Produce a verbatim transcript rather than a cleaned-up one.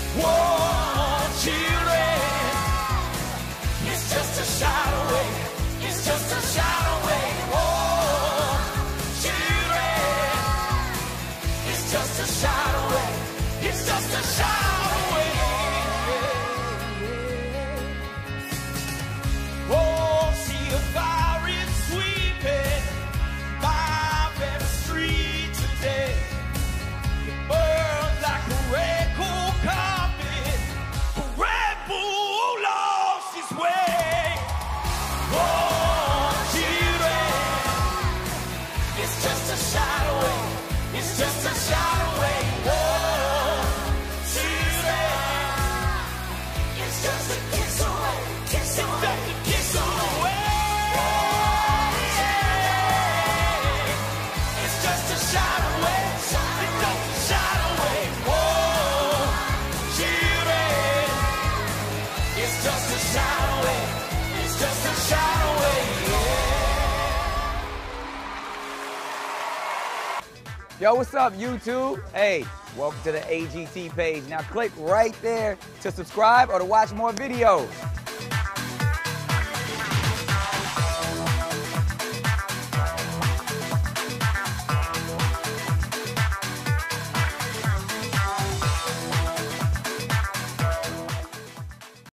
Whoa, children, it's just a shot away. It's just a shot away. Whoa, children, it's just a shot away. It's just a shot away. Oh, see a fire is sweeping my very street today. It burns like a red cool carpet. A Red Bull lost its way. Oh, children, it's just a shot away. It's just a shot away. Oh, children, it's just a kiss away. Kiss away. It's just a kiss away. It's just a shot away. It's just a shot away. Whoa, children, it's just a shot away. It's just a shot away. Yo, what's up, YouTube? Hey, welcome to the A G T page. Now click right there to subscribe or to watch more videos.